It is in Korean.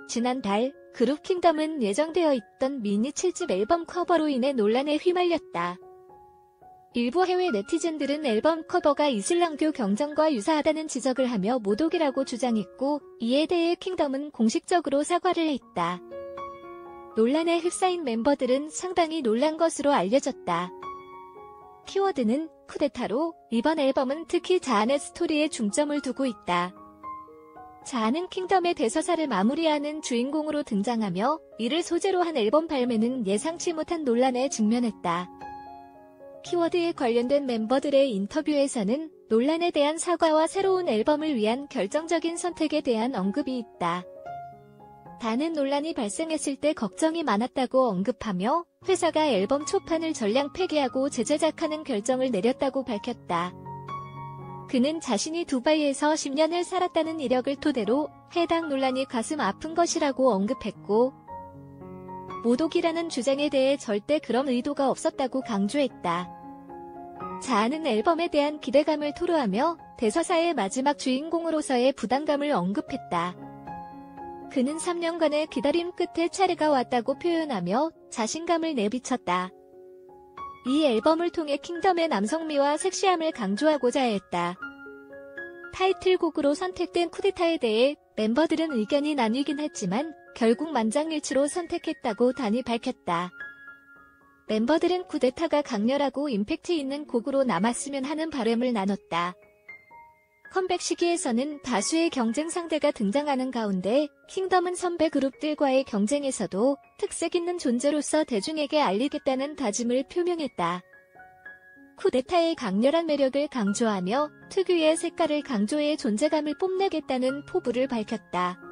지난달 그룹 킹덤은 예정되어 있던 미니 7집 앨범 커버로 인해 논란에 휘말렸다. 일부 해외 네티즌들은 앨범 커버가 이슬람교 경전과 유사하다는 지적을 하며 모독이라고 주장했고, 이에 대해 킹덤은 공식적으로 사과를 했다. 논란에 휩싸인 멤버들은 상당히 놀란 것으로 알려졌다. 키워드는 쿠데타로 이번 앨범은 특히 자안의 스토리에 중점을 두고 있다. 자안은 킹덤의 대서사를 마무리하는 주인공으로 등장하며 이를 소재로 한 앨범 발매는 예상치 못한 논란에 직면했다. 키워드에 관련된 멤버들의 인터뷰에서는 논란에 대한 사과와 새로운 앨범을 위한 결정적인 선택에 대한 언급이 있다. 다는 논란이 발생했을 때 걱정이 많았다고 언급하며 회사가 앨범 초판을 전량 폐기하고 재제작하는 결정을 내렸다고 밝혔다. 그는 자신이 두바이에서 10년을 살았다는 이력을 토대로 해당 논란이 가슴 아픈 것이라고 언급했고, 모독이라는 주장에 대해 절대 그런 의도가 없었다고 강조했다. 자아는 앨범에 대한 기대감을 토로하며 대서사의 마지막 주인공으로서의 부담감을 언급했다. 그는 3년간의 기다림 끝에 차례가 왔다고 표현하며 자신감을 내비쳤다. 이 앨범을 통해 킹덤의 남성미와 섹시함을 강조하고자 했다. 타이틀곡으로 선택된 쿠데타에 대해 멤버들은 의견이 나뉘긴 했지만 결국 만장일치로 선택했다고 단이 밝혔다. 멤버들은 쿠데타가 강렬하고 임팩트 있는 곡으로 남았으면 하는 바람을 나눴다. 컴백 시기에서는 다수의 경쟁 상대가 등장하는 가운데 킹덤은 선배 그룹들과의 경쟁에서도 특색 있는 존재로서 대중에게 알리겠다는 다짐을 표명했다. 쿠데타의 강렬한 매력을 강조하며 특유의 색깔을 강조해 존재감을 뽐내겠다는 포부를 밝혔다.